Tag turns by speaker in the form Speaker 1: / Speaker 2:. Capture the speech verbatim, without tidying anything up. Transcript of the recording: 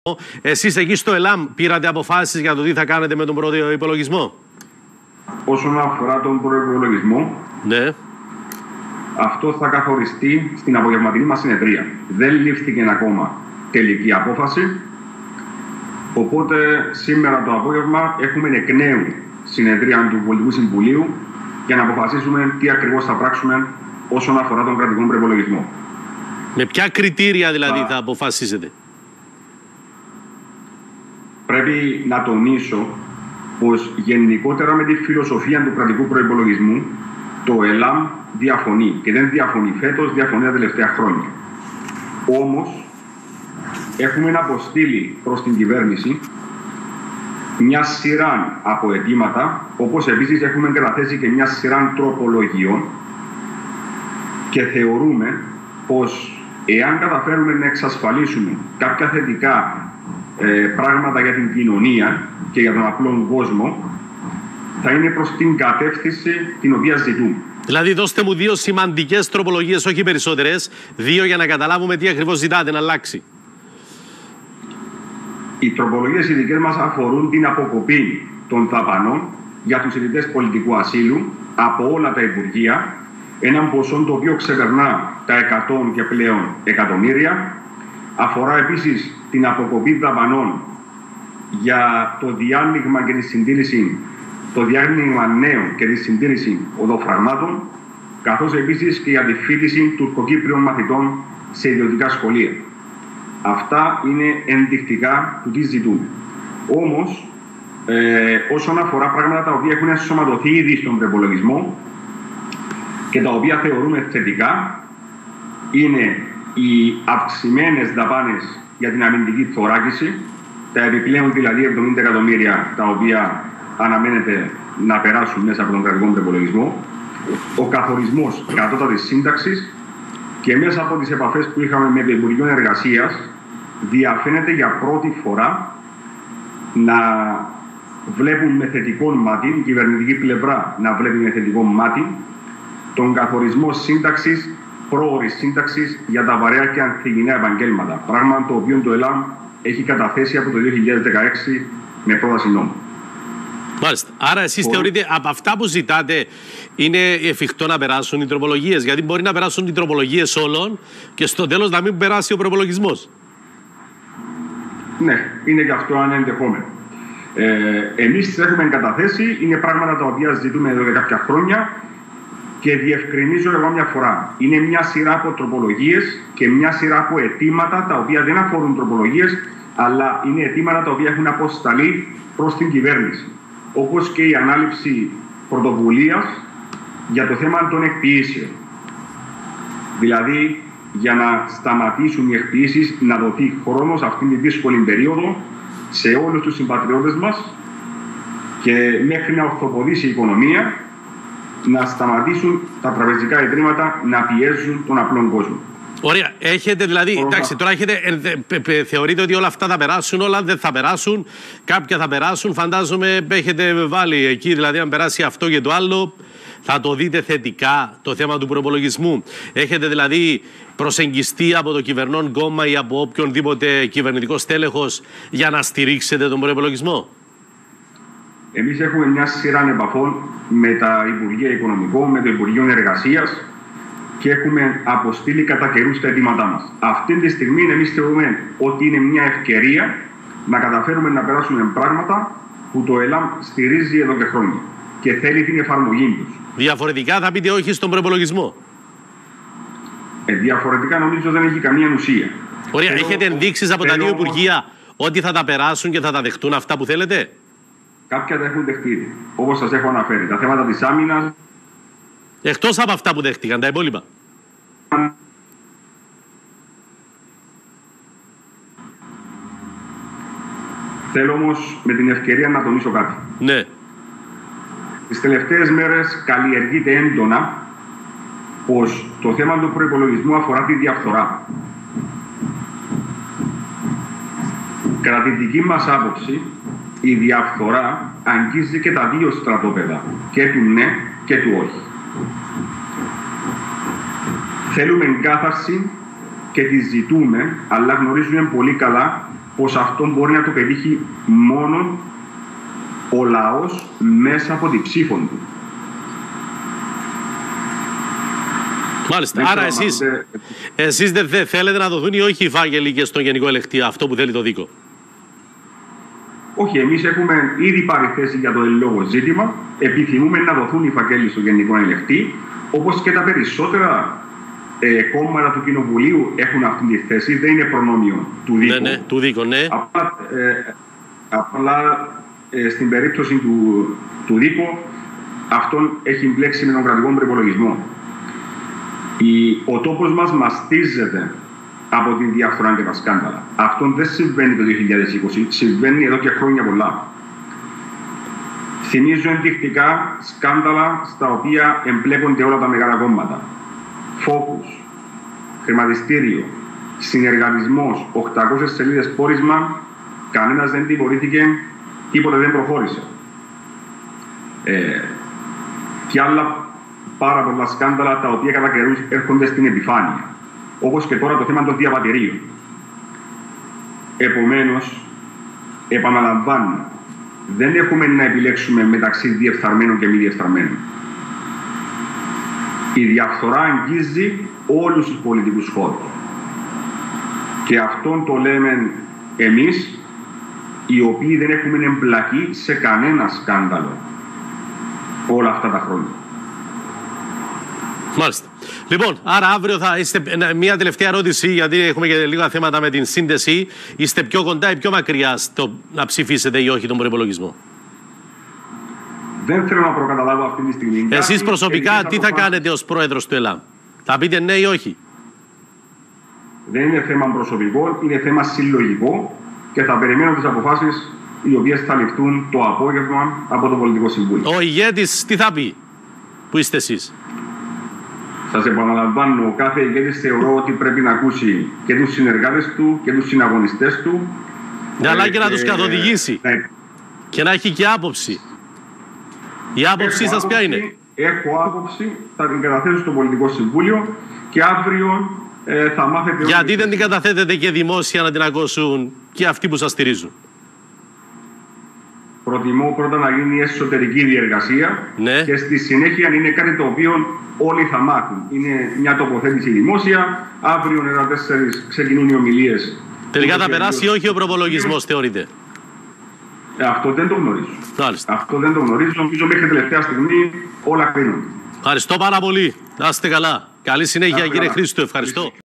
Speaker 1: Εσείς εκεί στο ΕΛΑΜ πήρατε αποφάσεις για το τι θα κάνετε με τον προϋπολογισμό?
Speaker 2: Όσον αφορά τον προϋπολογισμό,
Speaker 1: ναι.
Speaker 2: αυτό θα καθοριστεί στην απογευματινή μας συνεδρία. Δεν λήφθηκε ακόμα τελική απόφαση, οπότε σήμερα το απόγευμα έχουμε εκ νέου συνεδρία του Πολιτικού Συμβουλίου για να αποφασίσουμε τι ακριβώς θα πράξουμε όσον αφορά τον κρατικό προϋπολογισμό.
Speaker 1: Με ποια κριτήρια δηλαδή θα αποφασίσετε?
Speaker 2: Πρέπει να τονίσω πως γενικότερα με τη φιλοσοφία του κρατικού προϋπολογισμού το ΕΛΑΜ διαφωνεί και δεν διαφωνεί φέτος, διαφωνεί τα τελευταία χρόνια. Όμως έχουμε αποστείλει προς την κυβέρνηση μια σειρά από αιτήματα, όπως επίσης έχουμε καταθέσει και μια σειρά τροπολογιών και θεωρούμε πως εάν καταφέρουμε να εξασφαλίσουμε κάποια θετικά ε, πράγματα για την κοινωνία και για τον απλό κόσμο, θα είναι προς την κατεύθυνση την οποία ζητούμε.
Speaker 1: Δηλαδή δώστε μου δύο σημαντικές τροπολογίες, όχι περισσότερες, δύο για να καταλάβουμε τι ακριβώς ζητάτε να αλλάξει.
Speaker 2: Οι τροπολογίες οι δικές μας αφορούν την αποκοπή των δαπανών για τους αιτητές πολιτικού ασύλου από όλα τα υπουργεία, έναν ποσό το οποίο ξεπερνά τα εκατό και πλέον εκατομμύρια. Αφορά επίσης την αποκοπή δαπανών για το διάνοιγμα και τη συντήρηση, το διάνοιγμα νέων και τη συντήρηση οδοφραγμάτων, καθώς επίσης και για τη φοιτηση τουρκοκύπριων μαθητών σε ιδιωτικά σχολεία. Αυτά είναι ενδεικτικά του τι ζητούμε. Όμως, ε, όσον αφορά πράγματα τα οποία έχουν ενσωματωθεί ήδη στον προϋπολογισμό και τα οποία θεωρούμε θετικά, είναι οι αυξημένες δαπάνες για την αμυντική θωράκιση, τα επιπλέον δηλαδή εβδομήντα εκατομμύρια τα οποία αναμένεται να περάσουν μέσα από τον κρατικό προϋπολογισμό, ο καθορισμός κατώτατης σύνταξης, και μέσα από τις επαφές που είχαμε με το Υπουργείο Εργασίας διαφαίνεται για πρώτη φορά να βλέπουν με θετικό μάτι, η κυβερνητική πλευρά να βλέπει με θετικό μάτι τον καθορισμό σύνταξης, πρόωρης σύνταξης για τα βαρέα και ανθυγινά επαγγέλματα. Πράγμα το οποίο το ΕΛΑΜ έχει καταθέσει από το δύο χιλιάδες δεκαέξι με πρόταση νόμου.
Speaker 1: Μάλιστα. Άρα εσείς Ο... θεωρείτε από αυτά που ζητάτε είναι εφικτό να περάσουν οι τροπολογίες? Γιατί μπορεί να περάσουν οι τροπολογίες όλων και στο τέλος να μην περάσει ο προπολογισμός.
Speaker 2: Ναι, είναι και αυτό ένα ενδεχόμενο. Ε, εμείς τις έχουμε καταθέσει, είναι πράγματα τα οποία ζητούμε εδώ και κάποια χρόνια και διευκρινίζω εγώ μια φορά. Είναι μια σειρά από τροπολογίες και μια σειρά από αιτήματα τα οποία δεν αφορούν τροπολογίες, αλλά είναι αιτήματα τα οποία έχουν αποσταλεί προς την κυβέρνηση. Όπως και η ανάληψη πρωτοβουλίας για το θέμα των εκποιήσεων. Δηλαδή, για να σταματήσουν οι εκποιήσεις, να δοθεί χρόνος αυτήν τη δύσκολη περίοδο σε όλους τους συμπατριώτες μας και μέχρι να ορθοποδήσει η οικονομία, να σταματήσουν τα τραπεζικά ιδρύματα να πιέζουν τον απλό κόσμο.
Speaker 1: Ωραία. Έχετε δηλαδή, Ωραία. εντάξει, τώρα έχετε, ε, θεωρείτε ότι όλα αυτά θα περάσουν, όλα δεν θα περάσουν, κάποια θα περάσουν, φαντάζομαι έχετε βάλει εκεί, δηλαδή αν περάσει αυτό και το άλλο, θα το δείτε θετικά το θέμα του προπολογισμού. Έχετε δηλαδή προσεγγιστεί από το κυβερνών κόμμα ή από οποιονδήποτε κυβερνητικό στέλεχος για να στηρίξετε τον προπολογισμό?
Speaker 2: Εμείς έχουμε μια σειρά επαφών με τα Υπουργεία Οικονομικών, με το Υπουργείο Εργασίας και έχουμε αποστείλει κατά καιρούς τα αιτήματά μας. Αυτή τη στιγμή εμείς θεωρούμε ότι είναι μια ευκαιρία να καταφέρουμε να περάσουμε πράγματα που το ΕΛΑΜ στηρίζει εδώ και χρόνια και θέλει την εφαρμογή τους.
Speaker 1: Διαφορετικά θα πείτε όχι στον προπολογισμό?
Speaker 2: Ε, διαφορετικά νομίζω δεν έχει καμία ουσία.
Speaker 1: Ωραία. Θέλω, έχετε ενδείξεις από τα δύο όμως... Υπουργεία ότι θα τα περάσουν και θα τα δεχτούν αυτά που θέλετε?
Speaker 2: Κάποια τα έχουν δεχτεί, όπως σας έχω αναφέρει. Τα θέματα της άμυνας.
Speaker 1: Εκτός από αυτά που δέχτηκαν, τα υπόλοιπα.
Speaker 2: Θέλω όμως με την ευκαιρία να τονίσω κάτι.
Speaker 1: Ναι.
Speaker 2: Τις τελευταίες μέρες καλλιεργείται έντονα πως το θέμα του προϋπολογισμού αφορά τη διαφθορά. Κατά τη δική μας άποψη, η διαφθορά αγγίζει και τα δύο στρατόπεδα, και του ναι και του όχι. Θέλουμε εγκάθαρση και τη ζητούμε, αλλά γνωρίζουμε πολύ καλά πως αυτό μπορεί να το πετύχει μόνο ο λαός μέσα από τη ψήφο του.
Speaker 1: Μάλιστα. Άρα εσείς, δε... εσείς δεν δε θέλετε να δοθούν ή όχι οι φάκελοι και στον Γενικό Ελεκτή, αυτό που θέλει το δίκο?
Speaker 2: Όχι, εμείς έχουμε ήδη πάρει θέση για το λόγο ζήτημα. Επιθυμούμε να δοθούν οι φακέλοι στο Γενικό Ελεκτή, όπως και τα περισσότερα ε, κόμματα του Κοινοβουλίου έχουν αυτή τη θέση. Δεν είναι προνόμιο του δίκου.
Speaker 1: Ναι, ναι, του δίκου, ναι.
Speaker 2: Απλά, ε, απλά ε, στην περίπτωση του, του δίκου, αυτόν έχει μπλέξει με τον κρατικό προπολογισμό. Ο τόπος μας μαστίζεται από τη διαφθορά και τα σκάνδαλα. Αυτό δεν συμβαίνει το δύο χιλιάδες είκοσι, συμβαίνει εδώ και χρόνια πολλά. Θυμίζω ενδεικτικά σκάνδαλα στα οποία εμπλέκονται όλα τα μεγάλα κόμματα. Φόκους, χρηματιστήριο, συνεργατισμός, οκτακόσιες σελίδες πόρισμα, κανένας δεν τιμωρήθηκε, τίποτε δεν προχώρησε. Ε, και άλλα πάρα πολλά σκάνδαλα τα οποία κατά καιρούς έρχονται στην επιφάνεια. Όπως και τώρα το θέμα των διαβατηρίων. Επομένως, επαναλαμβάνω, δεν έχουμε να επιλέξουμε μεταξύ διεφθαρμένων και μη διεφθαρμένων. Η διαφθορά αγγίζει όλους τους πολιτικούς χώρους. Και αυτόν το λέμε εμείς, οι οποίοι δεν έχουμε εμπλακεί σε κανένα σκάνδαλο όλα αυτά τα χρόνια.
Speaker 1: Μάλιστα. Λοιπόν, άρα αύριο θα είστε. Μια τελευταία ερώτηση, γιατί έχουμε και λίγα θέματα με την σύνδεση. Είστε πιο κοντά ή πιο μακριά στο να ψηφίσετε ή όχι τον προϋπολογισμό?
Speaker 2: Δεν θέλω να προκαταλάβω αυτή τη στιγμή.
Speaker 1: Εσείς προσωπικά τι θα κάνετε ως πρόεδρος του ΕΛΑΜ? Θα πείτε ναι ή όχι?
Speaker 2: Δεν είναι θέμα προσωπικό, είναι θέμα συλλογικό και θα περιμένω τις αποφάσεις οι οποίες θα ληφθούν το απόγευμα από το Πολιτικό Συμβούλιο.
Speaker 1: Ο ηγέτης τι θα πει, που είστε εσείς?
Speaker 2: Σας επαναλαμβάνω, ο κάθε ηγέτης θεωρώ ότι πρέπει να ακούσει και τους συνεργάτες του και τους συναγωνιστές του.
Speaker 1: Ναι, αλλά και να τους καθοδηγήσει.
Speaker 2: Ναι.
Speaker 1: Και να έχει και άποψη. Η άποψή σας ποια είναι?
Speaker 2: Έχω άποψη, θα την καταθέσω στο Πολιτικό Συμβούλιο και αύριο ε, θα μάθετε...
Speaker 1: Γιατί δεν την καταθέτετε και δημόσια να την ακούσουν και αυτοί που σας στηρίζουν?
Speaker 2: Προτιμώ πρώτα να γίνει εσωτερική διεργασία,
Speaker 1: ναι,
Speaker 2: και στη συνέχεια είναι κάτι το οποίο όλοι θα μάθουν. Είναι μια τοποθέτηση δημόσια. Αύριο νέα τέσσερις ξεκινούν οι ομιλίες.
Speaker 1: Τελικά θα περάσει ή όχι ο προπολογισμός, θεωρείτε?
Speaker 2: Ε, αυτό δεν το γνωρίζω.
Speaker 1: Μάλιστα.
Speaker 2: Αυτό δεν το γνωρίζω. Νομίζω μέχρι τελευταία στιγμή όλα κρίνονται.
Speaker 1: Ευχαριστώ πάρα πολύ. Να είστε καλά. Καλή συνέχεια, κύριε Χρήστο. Ευχαριστώ.